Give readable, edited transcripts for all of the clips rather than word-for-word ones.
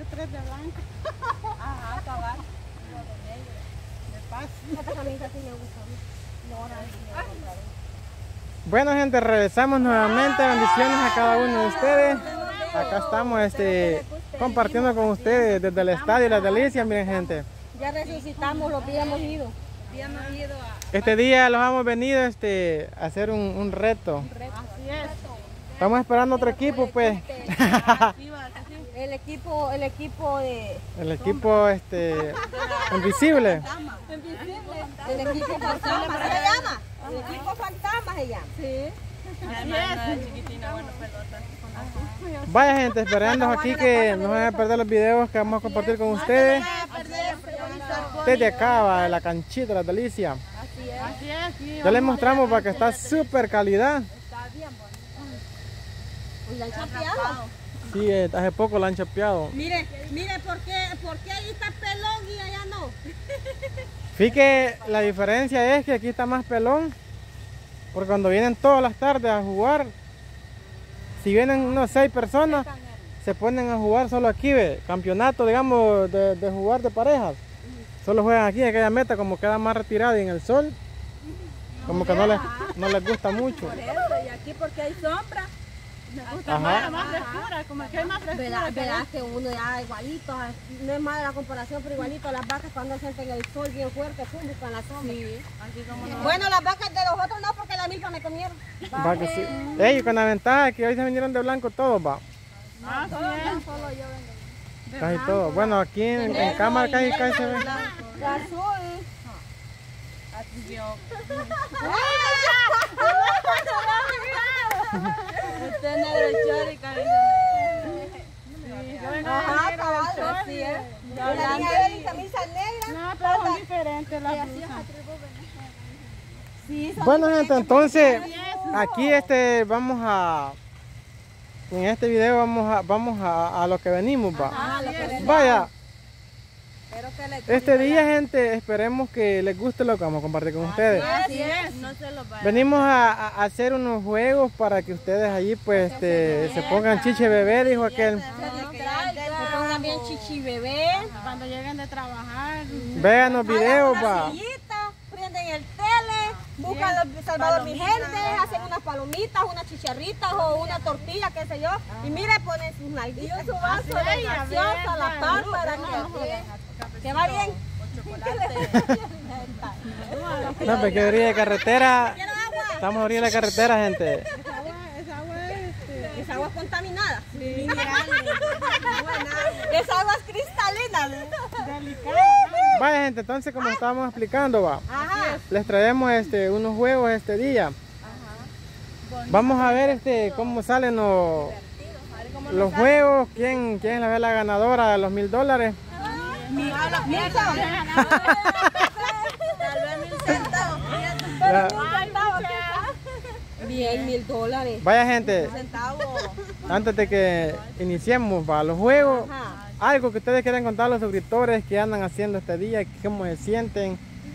3 de blanco. Ajá, cabal. De paz. Esta camisa sí me gusta. Bueno, gente, regresamos nuevamente. Bendiciones a cada uno de ustedes. Acá estamos compartiendo con ustedes desde el estadio Las Delicias. Miren, gente, Ya resucitamos, los días hemos ido. este día los hemos venido a hacer un reto. Así es. Estamos esperando otro equipo, pues. El equipo de... El equipo invisible. El equipo fantasma se llama. El equipo fantasma se llama. Sí. Así es. Vaya, gente, esperando aquí que no vayan a perder los videos que vamos a compartir con ustedes. Desde acá, va, la canchita, Las Delicias. Así es. Sí, Ya les mostramos para que está súper calidad. ¿Y la han chapeado? Sí, hace poco la han chapeado. Mire, ¿por qué ahí está pelón y allá no? Fíjate que la diferencia es que aquí está más pelón. Porque cuando vienen todas las tardes a jugar, si vienen unas 6 personas, se ponen a jugar solo aquí, ve, campeonato, digamos, de jugar de parejas. Solo juegan aquí en aquella meta, como queda más retirado y en el sol, como que no les gusta mucho. Por eso, y aquí porque hay sombra. Me gusta más frescura, como que hay más frescura. Verás que uno ya igualito, no es mala la comparación, pero igualito las vacas cuando sienten el sol bien fuerte, buscan la sombra. Sí, así como no. Bueno, las vacas de los otros no, porque la milpa me comieron. Va que sí. Ey, con la ventaja que hoy se vinieron de blanco todos, va. Así es. Solo yo vengo. Casi todo. Bueno, aquí en cámara casi se ve. De azul. Así yo. Usted es negro chori, cariño. Yo vengo Ajá, de cabal, negro, así es. de La niña blanco. Evelyn, camisa negra. No, pero son diferentes las blusas. Sí, son Bueno, gente, entonces Así es. aquí en este video vamos a lo que venimos, va. Ah, lo que les Vaya, espero que les este día, gente, esperemos que les guste lo que vamos a compartir con ustedes. Así es. No se lo vayan. Venimos a hacer unos juegos para que ustedes allí pues se pongan chiche bebé, dijo aquel. se pongan bien chichi bebé. Cuando lleguen de trabajar. Vean los videos, Una va. sillita, prenden el tele, buscan los Salvador Vigentes, hacen unas palomitas, unas chicharritas o una tortilla, qué sé yo. Y mire, ponen sus nalguillas, su vaso de gaseosa a la par para que va bien. No, porque orilla de carretera, ¿Quieren agua? estamos a orilla de la carretera, gente. Es agua contaminada. Sí. Es agua cristalina. Vaya, gente, entonces como estábamos explicando, va. Ajá. Les traemos unos juegos este día. Vamos a ver cómo salen los juegos, quién es la ganadora de los $1000. Bien, $1000. Vaya, gente, Centavos. antes de que iniciemos va, los juegos, Ajá. algo que ustedes quieran contar a los suscriptores que andan haciendo este día, cómo se sienten.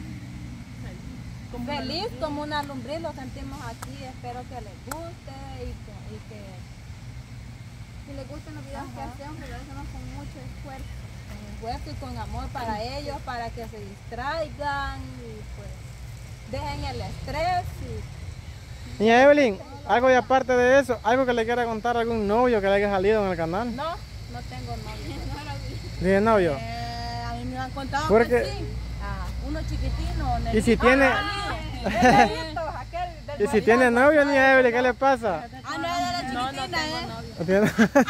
Feliz como una lombriz lo sentimos aquí. Espero que les guste y que Si les gustan los videos que hacemos, porque lo hacemos con mucho esfuerzo. con esfuerzo y con amor para ellos, para que se distraigan y pues dejen el estrés. Niña Evelyn, algo de aparte de eso, algo que le quiera contar a algún novio que le haya salido en el canal. No, no tengo novio. ¿Tiene novio? A mí me han contado Porque- que sí. Uno chiquitino. Y si tiene, y si tiene novio, niña Evelyn, ¿qué le pasa? Ah, no, de la chiquitina, ¿No tiene?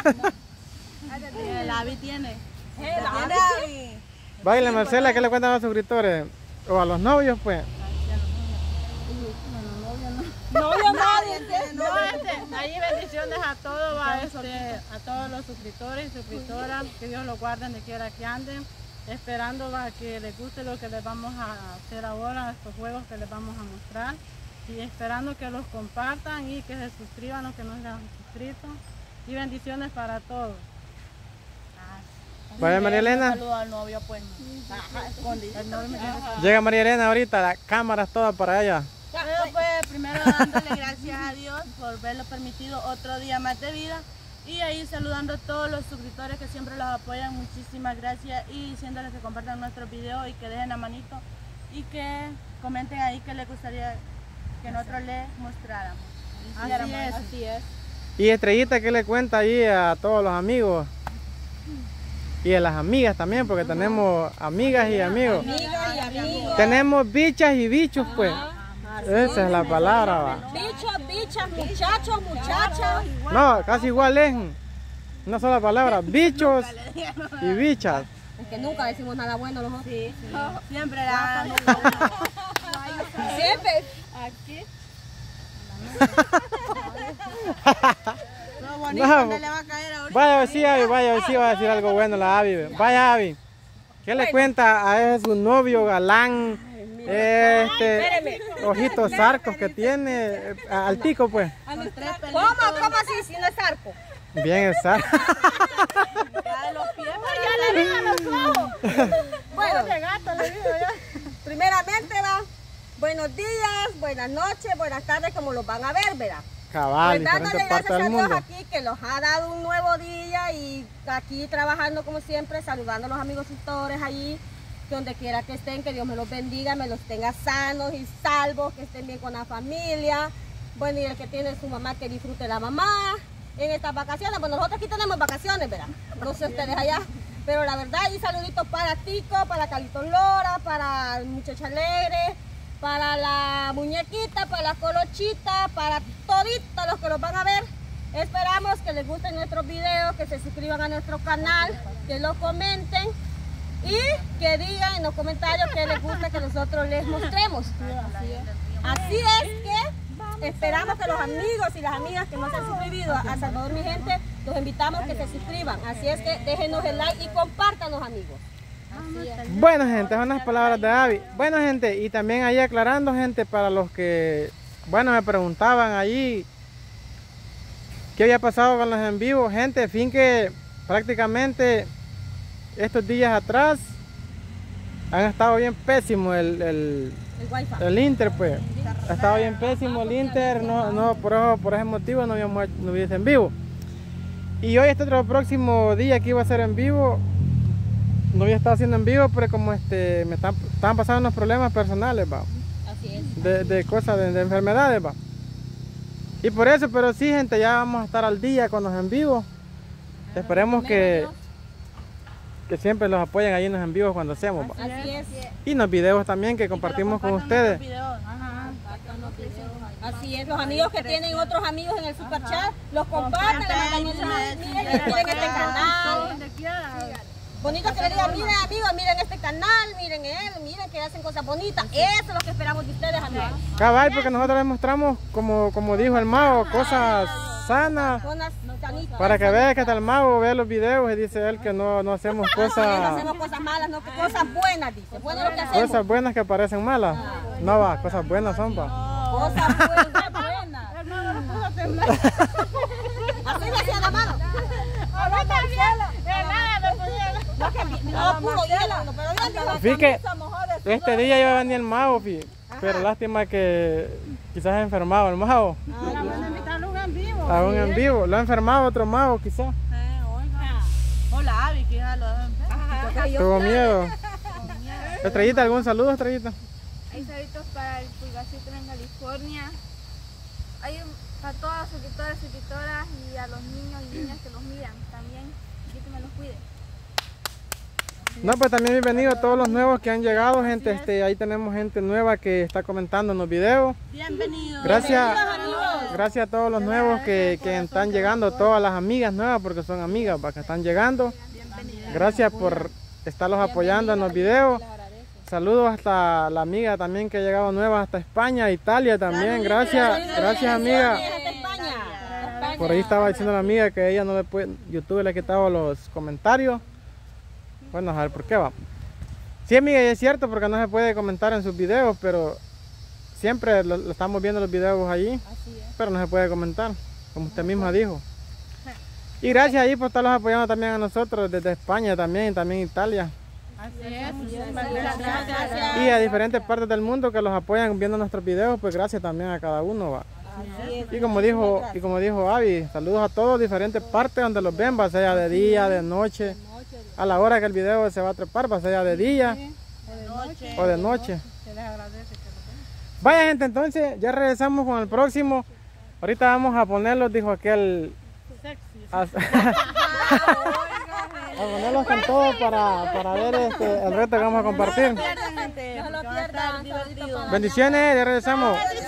El Avi tiene. Baile, Marcela, ¿qué le cuentan a los suscriptores? O a los novios, pues. Novio nadie. No, ahí bendiciones a todos, a todos los suscriptores y suscriptoras, que Dios los guarde donde quiera que anden, esperando que les guste lo que les vamos a hacer ahora, estos juegos que les vamos a mostrar, y esperando que los compartan y que se suscriban los que no se han suscrito, y bendiciones para todos. Vaya, María Elena. Saludo al novio, pues. El novio me tiene que- Llega María Elena ahorita, las cámaras todas para ella. Bueno, pues primero dándole gracias a Dios por verlo permitido otro día más de vida Y ahí saludando a todos los suscriptores que siempre los apoyan, muchísimas gracias, y diciéndoles que compartan nuestros videos y que dejen la manito y que comenten ahí que les gustaría que nosotros les mostráramos. Así es. Y Estrellita, ¿qué le cuenta ahí a todos los amigos? Y a las amigas también, porque tenemos amigas y amigos. Amigas y amigos. Tenemos bichas y bichos, pues. Esa es la palabra, va. Bichos, bichas, muchachos, muchachas. No, casi igual es una sola palabra. Bichos y bichas. Es que nunca decimos nada bueno los otros. Sí. Siempre la... Siempre. Aquí. No, le va a caer ahorita. vaya a ver si Abby, vaya a ver si va a decir algo bueno la Abby. Vaya Abby. ¿Qué le cuenta a ese su novio galán? Ojitos zarcos que tiene, altico pues. ¿Cómo así si no es arco? Bien el zarco. Bueno, primeramente va, buenos días, buenas noches, buenas tardes, como los van a ver, ¿verdad? Cabal, Pues dándole diferentes partes gracias a del Dios mundo. aquí que los ha dado un nuevo día y aquí trabajando como siempre, saludando a los amigos suscriptores allí, que donde quiera que estén, que Dios me los bendiga, me los tenga sanos y salvos, que estén bien con la familia. Bueno, y el que tiene su mamá, que disfrute la mamá en estas vacaciones. Bueno, nosotros aquí tenemos vacaciones, ¿verdad? No sé ustedes allá, pero la verdad, y saluditos para Tico, para Carlitos Lora, para el Muchacho Alegre, para la muñequita, para la colochita, para toditos los que los van a ver. Esperamos que les gusten nuestros videos, que se suscriban a nuestro canal, que lo comenten y que digan en los comentarios que les gusta que nosotros les mostremos. Así es que esperamos que los amigos y las amigas que no se han suscrito a Salvador Mi Gente, los invitamos a que se suscriban. Así es que déjenos el like y compártanos, amigos. Bueno, gente, son las palabras de Abby. Bueno, gente, y también ahí aclarando, gente, para los que, bueno, me preguntaban ahí qué había pasado con los en vivo. Gente, fin que prácticamente estos días atrás han estado bien pésimo el Inter, pues. Ha estado bien pésimo el Inter, por ese motivo no hubiese en vivo. Y hoy este otro próximo día que iba a ser en vivo, no había estado haciendo en vivo, pero como estaban pasando unos problemas personales, va. Así es. De cosas, de enfermedades, va. Y por eso, pero sí, gente, ya vamos a estar al día con los en vivo. Esperemos que siempre los apoyen ahí en los en vivos cuando hacemos, va. Así es. Y en los videos también que compartimos con ustedes. Así es, los amigos que tienen otros amigos en el super chat, los comparten, les mandan mensajes, miren este canal. Bonito que le digan, miren amigos, miren este canal, miren él, miren que hacen cosas bonitas. Eso es lo que esperamos de ustedes, amigos. Cabal, porque nosotros les mostramos, como dijo el mago, cosas sanas. Para que vean que hasta el mago ve los videos y dice él que no hacemos No cosas... hacemos cosas malas, no, cosas buenas, dice. Bueno lo que hacemos. Cosas buenas que parecen malas. No va, cosas buenas son, va. Cosas buenas. Así le hacía la mano. No, puro hielo, pero ya Fíjate que este día iba a venir el mago, pero lástima que quizás enfermado el mago. A un en vivo. Lo ha enfermado otro mago, quizás. Hola, Abby, que ya lo Tuvo miedo. Estrellita, ¿algún saludo, Estrellita? Hay saludos para el Pulgacito en California. Hay para todas las suscriptoras y a los niños y niñas que los miran también. Que me los cuide. No, pues también bienvenido a todos los nuevos que han llegado, gente. Ahí tenemos gente nueva que está comentando en los videos. Bienvenidos. Gracias a todos los nuevos que están llegando, todas las amigas nuevas, porque son amigas que están llegando. Gracias por estarlos apoyando en los videos. Saludos hasta la amiga también que ha llegado nueva hasta España, Italia también. Gracias amiga. Por ahí estaba diciendo la amiga que ella no le puede, YouTube le ha quitado los comentarios. Bueno, a ver por qué va. Sí, amiga, y es cierto porque no se puede comentar en sus videos, pero siempre lo estamos viendo los videos allí, pero no se puede comentar, como usted misma dijo. Y gracias ahí por estarlos apoyando también a nosotros desde España también Italia. Así es. Gracias. Y a diferentes partes del mundo que los apoyan viendo nuestros videos, pues gracias también a cada uno, va. Y como dijo Abby, saludos a todos, diferentes partes donde los ven, va sea de día, de noche, a la hora que el video se va a trepar, va sea de día o de noche. Se les agradece que lo ven. Vaya gente, entonces ya regresamos con el próximo. Ahorita vamos a ponerlos, dijo aquel, Sexy. a ponerlos con todo para ver el reto que vamos a compartir. No lo pierdan, divertido. Bendiciones, ya regresamos.